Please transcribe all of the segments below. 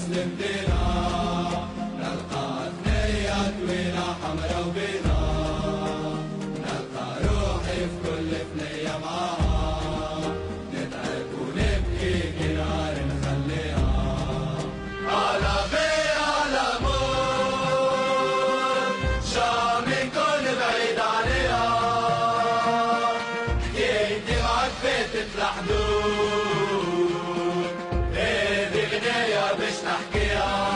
مسلم فينا، نلقى ثنية طويلة حمرا وبيضاء، نلقى روحي في كل ثنية معاها، نتعب ونبكي جنار نخليها على بي على موت، شام نكون بعيد عليها، حكيتي معك فاتت الحدود، هذي غنية باش نحكيها.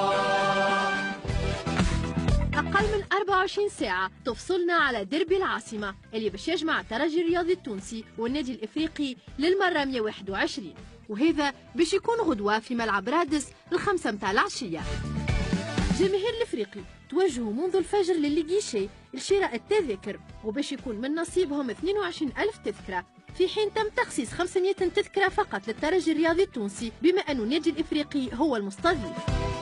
أقل من 24 ساعة تفصلنا على دربي العاصمة اللي باش يجمع الترجي الرياضي التونسي والنادي الإفريقي للمرة 121، وهذا باش يكون غدوة في ملعب رادس الخمسة متاع العشية. جماهير الإفريقي توجهوا منذ الفجر للجيشي لشراء التذاكر، وباش يكون من نصيبهم 22,000 تذكرة، في حين تم تخصيص 500 تذكرة فقط للترجي الرياضي التونسي بما أن النادي الإفريقي هو المستضيف.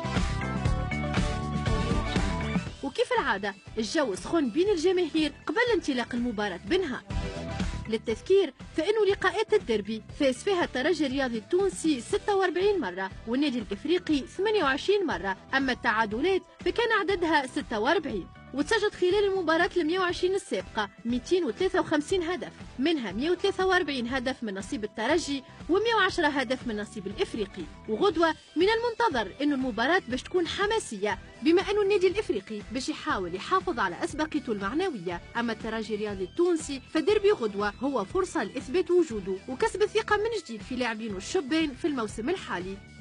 وكيف العادة الجو سخن بين الجماهير قبل انطلاق المباراة بنهار. للتذكير فإن لقاءات الديربي فاز فيها الترجي الرياضي التونسي 46 مرة والنادي الإفريقي 28 مرة، أما التعادلات فكان عددها 46، وتسجل خلال المباراة 120 السابقة 253 هدف، منها 143 هدف من نصيب الترجي و110 هدف من نصيب الإفريقي. وغدوة من المنتظر أن المباراة باش تكون حماسية بما أن النادي الإفريقي باش يحاول يحافظ على أسبقيته المعنوية، أما الترجي الرياضي التونسي فديربي غدوة هو فرصة لإثبات وجوده وكسب الثقة من جديد في لاعبين الشبان في الموسم الحالي.